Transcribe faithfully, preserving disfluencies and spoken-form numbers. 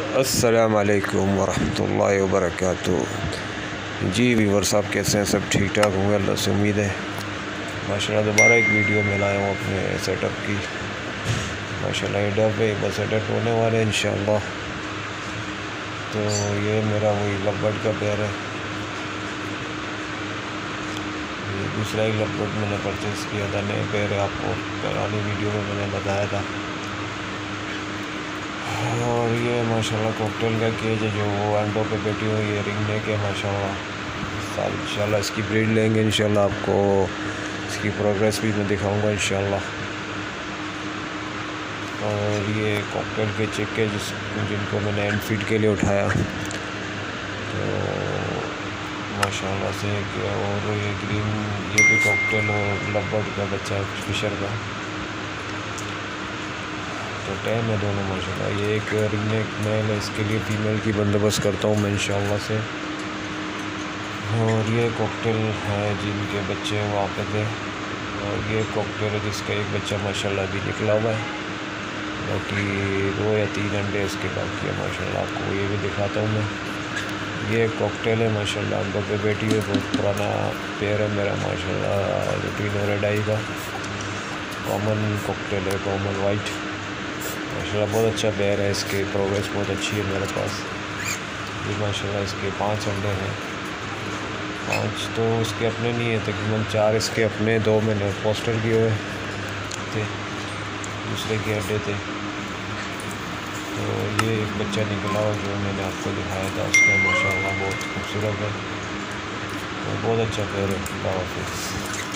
अस्सलामुअलैकुम वरहमतुल्लाहि वबरकातुहू। जी व्यूअर्स, आप कैसे हैं? सब ठीक ठाक होंगे, अल्लाह से उम्मीद है। माशाल्लाह दोबारा एक वीडियो में लाया हूँ अपने सेटअप की। माशाल्लाह ये डब है, बस एडिट होने वाले हैं इंशाअल्लाह। तो ये मेरा वही लवबर्ड का पेयर है। ये दूसरा एक लवबर्ड मैंने परचेज़ किया था, नए पेयर है, आपको पुरानी वीडियो में मैंने बताया था। और ये माशाल्लाह कॉकटेल का केज है जो वो अंडों पे बैठी हुई है, रिंग नेक है माशाल्लाह। साल इंशाल्लाह इसकी ब्रीड लेंगे इंशाल्लाह, आपको इसकी प्रोग्रेस भी मैं दिखाऊंगा इंशाल्लाह। और ये कॉकटेल के चिक है जिस जिनको मैंने एंड फीड के लिए उठाया, तो माशाल्लाह से। और ये ग्रीन, ये भी कॉकटेल और लवबर्ड का बच्चा है, फिशर का। तो टैम है दोनों माशाल्लाह। ये एक रिंग नेक मेल है, इसके लिए फ़ीमेल की बंदोबस्त करता हूँ मैं इंशाल्लाह से। और ये कॉकटेल है जिनके बच्चे वहाँ पे थे। और ये कॉकटेल है जिसका एक बच्चा माशाल्लाह अभी निकला हुआ है, बाकी दो या तीन अंडे इसके बाकी है माशाल्लाह। आपको ये भी दिखाता हूँ मैं। ये कॉकटेल है माशाल्लाह, अंडों पे बैठी हुई, बहुत पुराना पेयर है मेरा माशाल्लाह। रूटीन और रेडाई का कॉमन कॉकटेल है, कॉमन वाइट माशाल्लाह। बहुत अच्छा पेयर है, इसकी प्रोग्रेस बहुत अच्छी है मेरे पास। ये माशाल्लाह इसके पांच अंडे हैं। पांच तो इसके अपने नहीं है, तकरीबन चार इसके अपने, दो मैंने पोस्टर किए हुए थे, दूसरे के अड्डे थे। तो ये एक बच्चा निकला और जो मैंने आपको दिखाया था उसका माशाल्लाह बहुत खूबसूरत है, तो बहुत अच्छा पेयर है। अल्लाह हाफ़िज़।